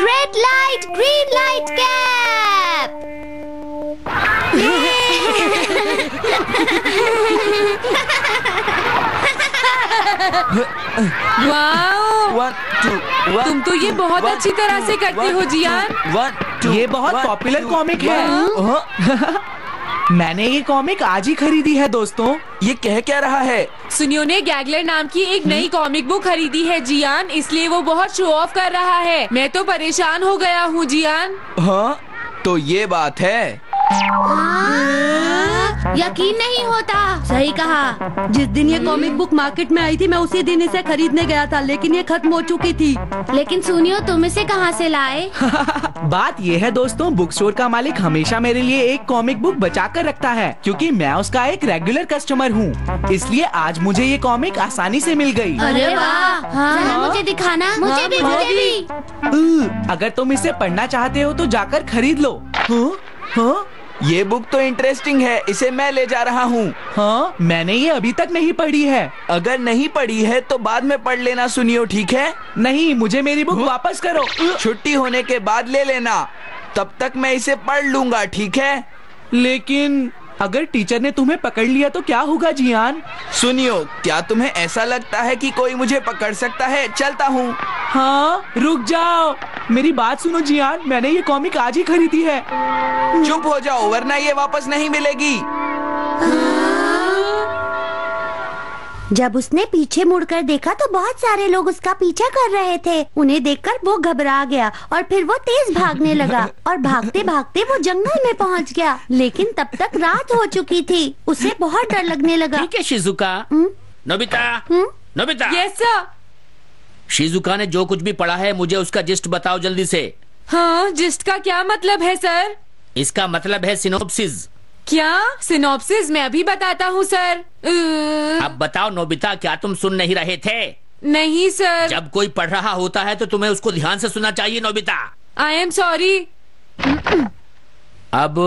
Red light, green light cap. Wow, तुम तो ये बहुत अच्छी तरह से करते हो जियान। ये बहुत पॉपुलर कॉमिक है। मैंने ये कॉमिक आज ही खरीदी है दोस्तों। ये कह क्या रहा है? सुनियो ने गैगलर नाम की एक नई कॉमिक बुक खरीदी है जियान, इसलिए वो बहुत शो ऑफ कर रहा है। मैं तो परेशान हो गया हूँ जियान। हाँ, तो ये बात है। यकीन नहीं होता। सही कहा। जिस दिन ये कॉमिक बुक मार्केट में आई थी मैं उसी दिन इसे खरीदने गया था, लेकिन ये खत्म हो चुकी थी। लेकिन सुनियो, तुम इसे कहाँ से लाए? बात ये है दोस्तों, बुक स्टोर का मालिक हमेशा मेरे लिए एक कॉमिक बुक बचा कर रखता है, क्योंकि मैं उसका एक रेगुलर कस्टमर हूँ। इसलिए आज मुझे ये कॉमिक आसानी से मिल गई। अरे वाह, जरा मुझे दिखाना। मुझे भी। अगर तुम इसे पढ़ना चाहते हो तो जाकर खरीद लो। हाँ? ये बुक तो इंटरेस्टिंग है, इसे मैं ले जा रहा हूँ। हाँ, मैंने ये अभी तक नहीं पढ़ी है। अगर नहीं पढ़ी है तो बाद में पढ़ लेना सुनियो, ठीक है? नहीं, मुझे मेरी बुक वापस करो। छुट्टी होने के बाद ले लेना, तब तक मैं इसे पढ़ लूंगा, ठीक है? लेकिन अगर टीचर ने तुम्हें पकड़ लिया तो क्या होगा जियान? सुनियो, क्या तुम्हें ऐसा लगता है कि कोई मुझे पकड़ सकता है? चलता हूँ। हाँ, रुक जाओ, मेरी बात सुनो जियान, मैंने ये कॉमिक आज ही खरीदी है। चुप हो जाओ, वरना ये वापस नहीं मिलेगी। जब उसने पीछे मुड़कर देखा तो बहुत सारे लोग उसका पीछा कर रहे थे। उन्हें देखकर वो घबरा गया और फिर वो तेज भागने लगा और भागते भागते वो जंगल में पहुंच गया। लेकिन तब तक रात हो चुकी थी। उसे बहुत डर लगने लगा। ठीक है Shizuka. Nobita, Nobita. Yes sir. Shizuka ने जो कुछ भी पढ़ा है मुझे उसका जिस्ट बताओ जल्दी से। हाँ, जिस्ट का क्या मतलब है सर? इसका मतलब है सिनोप्सिस। क्या? सिनॉप्सिस मैं अभी बताता हूँ सर। अब बताओ नोबिता, क्या तुम सुन नहीं रहे थे? नहीं सर। जब कोई पढ़ रहा होता है तो तुम्हें उसको ध्यान से सुनना चाहिए नोबिता। I am sorry. अब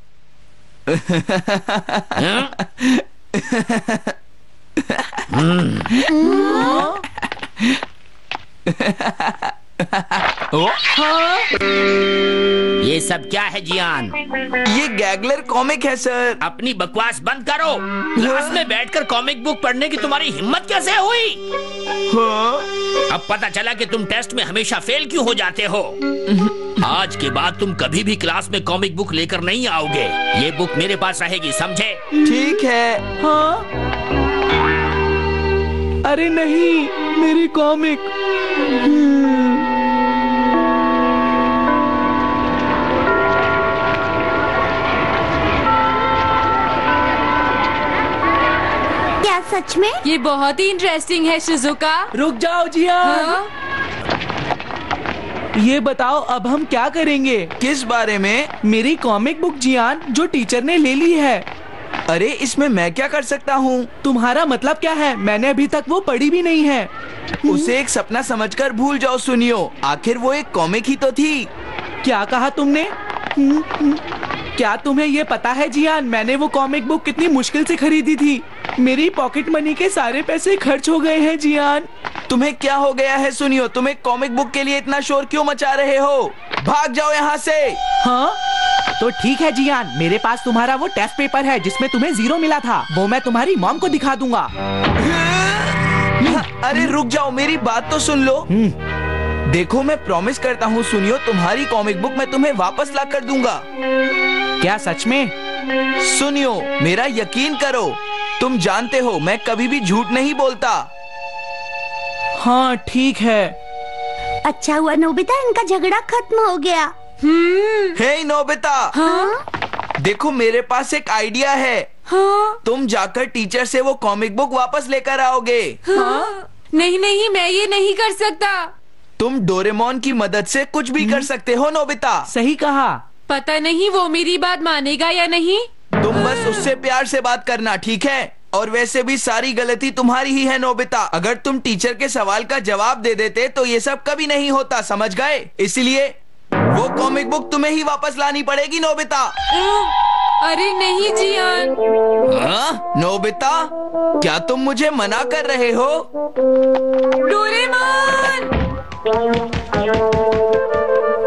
ये सब क्या है जियान? ये गैगलर कॉमिक है सर। अपनी बकवास बंद करो। क्लास में बैठकर कॉमिक बुक पढ़ने की तुम्हारी हिम्मत कैसे हुई? अब पता चला कि तुम टेस्ट में हमेशा फेल क्यों हो जाते हो। आज के बाद तुम कभी भी क्लास में कॉमिक बुक लेकर नहीं आओगे। ये बुक मेरे पास रहेगी, समझे? ठीक है। हाँ? अरे नहीं, मेरी कॉमिक। क्या सच में? ये बहुत ही इंटरेस्टिंग है शिजुका। रुक जाओ जियान। हाँ? ये बताओ अब हम क्या करेंगे? किस बारे में? मेरी कॉमिक बुक जियान, जो टीचर ने ले ली है। अरे इसमें मैं क्या कर सकता हूँ? तुम्हारा मतलब क्या है? मैंने अभी तक वो पढ़ी भी नहीं है। उसे एक सपना समझकर भूल जाओ सुनियो, आखिर वो एक कॉमिक ही तो थी। क्या कहा तुमने? क्या तुम्हें ये पता है जियान, मैंने वो कॉमिक बुक कितनी मुश्किल से खरीदी थी। मेरी पॉकेट मनी के सारे पैसे खर्च हो गए हैं जियान। तुम्हें क्या हो गया है सुनियो? तुम एक कॉमिक बुक के लिए इतना शोर क्यों मचा रहे हो? भाग जाओ यहाँ से। हाँ? तो ठीक है जियान, मेरे पास तुम्हारा वो टेस्ट पेपर है जिसमें तुम्हें 0 मिला था। वो मैं तुम्हारी मॉम को दिखा दूंगा। अरे रुक जाओ, मेरी बात तो सुन लो। देखो, मैं प्रॉमिस करता हूँ सुनियो, तुम्हारी कॉमिक बुक मैं तुम्हें वापस ला कर दूंगा। क्या सच में? सुनियो, मेरा यकीन करो, तुम जानते हो मैं कभी भी झूठ नहीं बोलता। हाँ ठीक है। अच्छा हुआ नोबिता, इनका झगड़ा खत्म हो गया। Hey Nobita. हाँ? देखो, मेरे पास एक आइडिया है। हाँ? तुम जाकर टीचर से वो कॉमिक बुक वापस लेकर आओगे। हाँ? नहीं नहीं, मैं ये नहीं कर सकता। तुम डोरेमोन की मदद से कुछ भी कर सकते हो नोबिता। सही कहा। पता नहीं वो मेरी बात मानेगा या नहीं। तुम बस उससे प्यार से बात करना, ठीक है? और वैसे भी सारी गलती तुम्हारी ही है नोबिता। अगर तुम टीचर के सवाल का जवाब दे देते तो ये सब कभी नहीं होता, समझ गए? इसलिए वो कॉमिक बुक तुम्हें ही वापस लानी पड़ेगी नोबिता। अरे नहीं जियान। हाँ? नोबिता, क्या तुम मुझे मना कर रहे हो? डोरेमोन!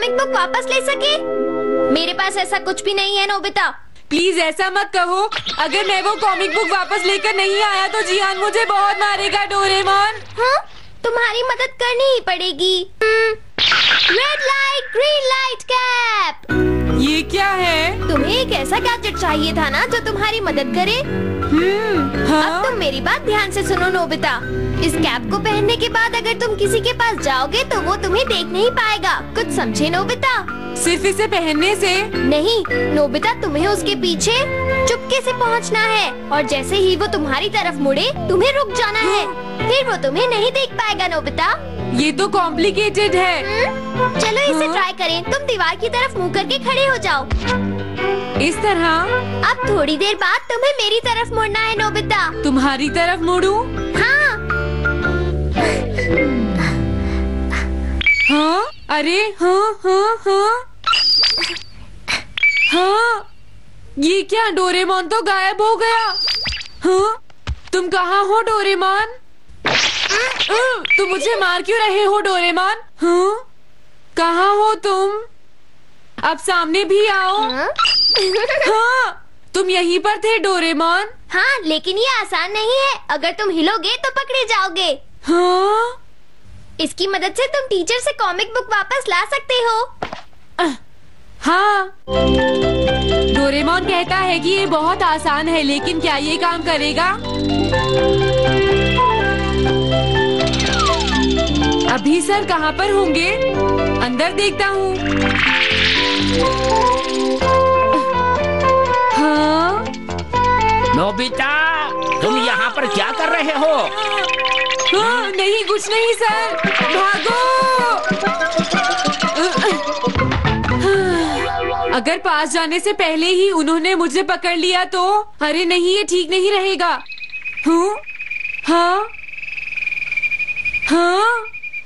कॉमिक बुक वापस ले सके? मेरे पास ऐसा कुछ भी नहीं है नोबिता। प्लीज ऐसा मत कहो। अगर मैं वो कॉमिक बुक वापस लेकर नहीं आया तो जियान मुझे बहुत मारेगा डोरेमोन। हाँ, तुम्हारी मदद करनी ही पड़ेगी। Red light green light cap. ये क्या है? तुम्हें एक ऐसा गैजेट चाहिए था ना जो तुम्हारी मदद करे। हाँ? अब तुम मेरी बात ध्यान से सुनो नोबिता। इस कैप को पहनने के बाद अगर तुम किसी के पास जाओगे तो वो तुम्हें देख नहीं पाएगा। कुछ समझे नोबिता? सिर्फ इसे पहनने से? नहीं नोबिता, तुम्हें उसके पीछे चुपके से पहुंचना है और जैसे ही वो तुम्हारी तरफ मुड़े तुम्हें रुक जाना है। फिर वो तुम्हें नहीं देख पाएगा नोबिता। ये तो कॉम्प्लिकेटेड है। चलो इसे ट्राई करें। तुम दीवार की तरफ मुंह करके खड़े हो जाओ। इस तरह? अब थोड़ी देर बाद तुम्हें मेरी तरफ मुड़ना है नोबिता। तुम्हारी तरफ मुड़ूं? हाँ। हाँ? अरे हाँ हाँ हाँ हाँ, ये क्या? डोरेमोन तो गायब हो गया। हाँ? तुम कहाँ हो डोरेमोन? तुम मुझे मार क्यों रहे हो डोरेमोन? हाँ? कहाँ हो तुम? अब सामने भी आओ। हाँ, तुम यहीं पर थे डोरेमोन। हाँ, लेकिन ये आसान नहीं है। अगर तुम हिलोगे तो पकड़े जाओगे। हाँ? इसकी मदद से तुम टीचर से कॉमिक बुक वापस ला सकते हो। हाँ, डोरेमोन कहता है कि ये बहुत आसान है, लेकिन क्या ये काम करेगा? अभी सर कहाँ पर होंगे? अंदर देखता हूँ। हाँ? नोबिता, तुम यहाँ पर क्या कर रहे हो? हाँ, नहीं कुछ नहीं सर। भागो! अगर पास जाने से पहले ही उन्होंने मुझे पकड़ लिया तो? अरे नहीं, ये ठीक नहीं रहेगा। हाँ? हाँ? हाँ?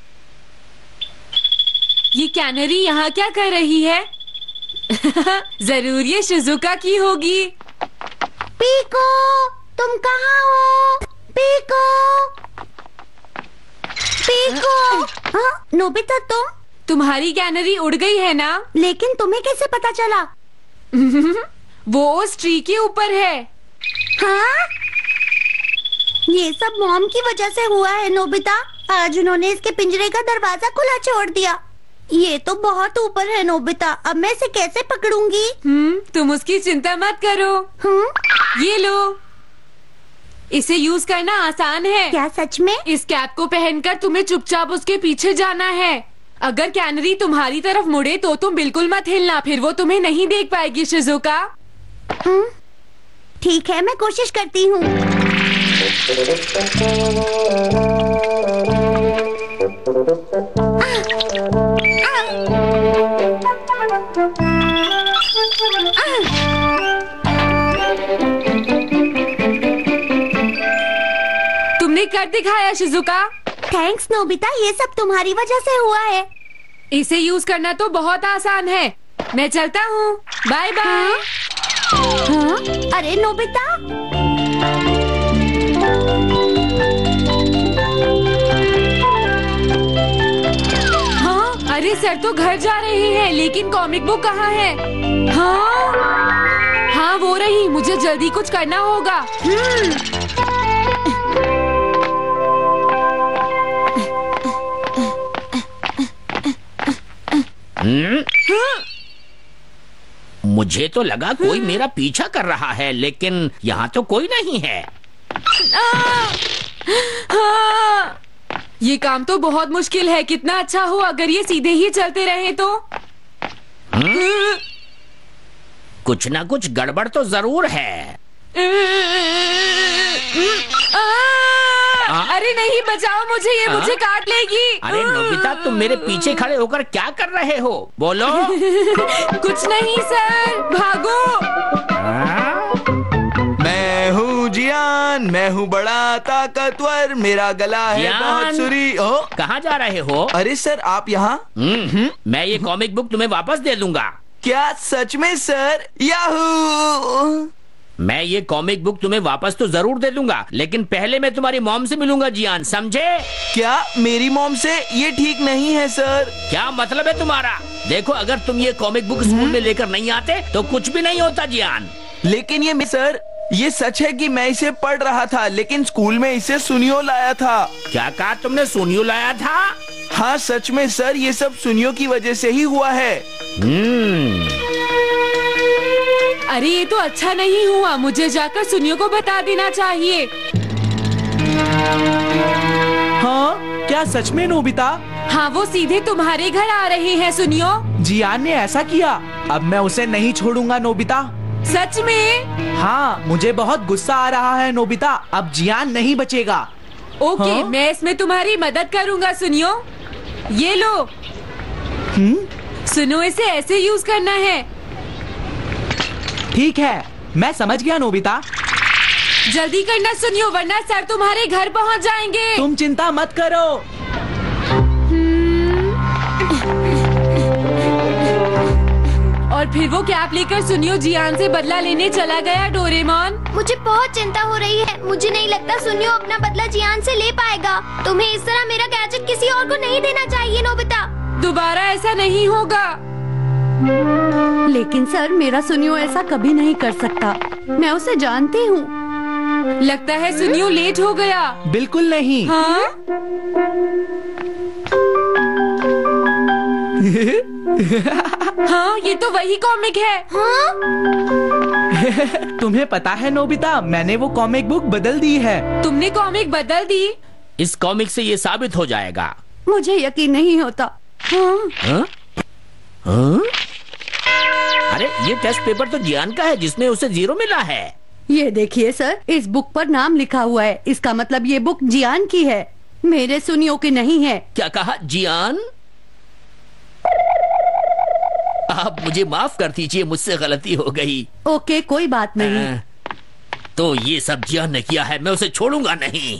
ये कैनरी यहाँ क्या कर रही है? जरूर ये शिजुका की होगी। पीको, तुम कहाँ हो? Piko, Piko. हाँ, नोबिता तुम्हारी कैनरी उड़ गई है ना? लेकिन तुम्हें कैसे पता चला? वो उस ट्री के ऊपर है। हाँ? ये सब मॉम की वजह से हुआ है नोबिता। आज उन्होंने इसके पिंजरे का दरवाजा खुला छोड़ दिया। ये तो बहुत ऊपर है नोबिता। अब मैं इसे कैसे पकड़ूंगी? तुम उसकी चिंता मत करो। ये लो, इसे यूज करना आसान है। क्या सच में? इस कैप को पहनकर तुम्हें चुपचाप उसके पीछे जाना है। अगर कैनरी तुम्हारी तरफ मुड़े तो तुम बिल्कुल मत हिलना, फिर वो तुम्हें नहीं देख पाएगी शिजुका। ठीक है, मैं कोशिश करती हूँ। तुमने कर दिखाया शिजुका। थैंक्स नोबिता, ये सब तुम्हारी वजह से हुआ है। इसे यूज करना तो बहुत आसान है। मैं चलता हूँ। Bye bye. हाँ? अरे नोबिता, हाँ? अरे सर तो घर जा रहे हैं, लेकिन कॉमिक बुक कहाँ है? हाँ? हाँ वो रही। मुझे जल्दी कुछ करना होगा। मुझे तो लगा कोई मेरा पीछा कर रहा है, लेकिन यहाँ तो कोई नहीं है। ये काम तो बहुत मुश्किल है। कितना अच्छा हो अगर ये सीधे ही चलते रहे तो। कुछ ना कुछ गड़बड़ तो जरूर है। अरे नहीं, बचाओ मुझे, ये मुझे काट लेगी। अरे नोबिता, तुम मेरे पीछे खड़े होकर क्या कर रहे हो? बोलो। कुछ नहीं सर, भागो। मैं हूँ जियान, मैं हूँ बड़ा ताकतवर, मेरा गला है बहुत सुरी। कहाँ जा रहे हो? अरे सर, आप यहाँ? मैं ये कॉमिक बुक तुम्हें वापस दे दूंगा। क्या सच में सर? याहू! मैं ये कॉमिक बुक तुम्हें वापस तो जरूर दे दूंगा, लेकिन पहले मैं तुम्हारी मॉम से मिलूंगा जियान, समझे? क्या मेरी मॉम से? ये ठीक नहीं है सर। क्या मतलब है तुम्हारा? देखो, अगर तुम ये कॉमिक बुक स्कूल में लेकर नहीं आते तो कुछ भी नहीं होता जियान। लेकिन ये सर, ये सच है कि मैं इसे पढ़ रहा था, लेकिन स्कूल में इसे सुनियो लाया था। क्या कहा तुमने? सुनियो लाया था? हाँ सच में सर, ये सब सुनियो की वजह से ही हुआ है। अरे ये तो अच्छा नहीं हुआ, मुझे जाकर सुनियो को बता देना चाहिए। हाँ, क्या सच में नोबिता? हाँ, वो सीधे तुम्हारे घर आ रहे हैं सुनियो। जियान ने ऐसा किया? अब मैं उसे नहीं छोड़ूंगा नोबिता। सच में? हाँ, मुझे बहुत गुस्सा आ रहा है नोबिता, अब जियान नहीं बचेगा। ओके, हाँ? मैं इसमें तुम्हारी मदद करूँगा सुनियो। ये लो। सुनो, इसे ऐसे यूज करना है। ठीक है, मैं समझ गया नोबिता। जल्दी करना सुनियो, वरना सर तुम्हारे घर पहुंच जाएंगे। तुम चिंता मत करो। और फिर वो कैप लेकर सुनियो जियान से बदला लेने चला गया। डोरेमोन, मुझे बहुत चिंता हो रही है। मुझे नहीं लगता सुनियो अपना बदला जियान से ले पाएगा। तुम्हें इस तरह मेरा गैजेट किसी और को नहीं देना चाहिए नोबिता। दोबारा ऐसा नहीं होगा। लेकिन सर, मेरा सुनियो ऐसा कभी नहीं कर सकता, मैं उसे जानती हूँ। लगता है सुनियो लेट हो गया। बिल्कुल नहीं। हाँ? हाँ, ये तो वही कॉमिक है। हाँ? तुम्हें पता है नोबिता, मैंने वो कॉमिक बुक बदल दी है। तुमने कॉमिक बदल दी? इस कॉमिक से ये साबित हो जाएगा। मुझे यकीन नहीं होता। हाँ? हाँ? हाँ? अरे, ये टेस्ट पेपर तो जियान का है जिसमें उसे 0 मिला है। ये देखिए सर, इस बुक पर नाम लिखा हुआ है। इसका मतलब ये बुक जियान की है, मेरे सुनियो की नहीं है। क्या कहा? जियान? आप मुझे माफ कर दीजिए, मुझसे गलती हो गई। ओके, कोई बात नहीं। तो ये सब जियान ने किया है, मैं उसे छोड़ूंगा नहीं।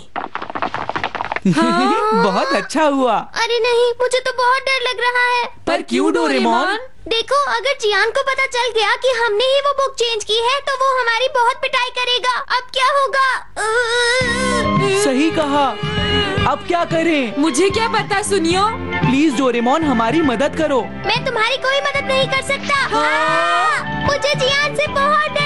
बहुत अच्छा हुआ। अरे नहीं, मुझे तो बहुत डर लग रहा है। पर क्यों डोरेमोन? देखो, अगर जियान को पता चल गया कि हमने ही वो बुक चेंज की है तो वो हमारी बहुत पिटाई करेगा। अब क्या होगा? सही कहा, अब क्या करें? मुझे क्या पता सुनियो। प्लीज डोरेमोन, हमारी मदद करो। मैं तुम्हारी कोई मदद नहीं कर सकता। मुझे जियान से बहुत डर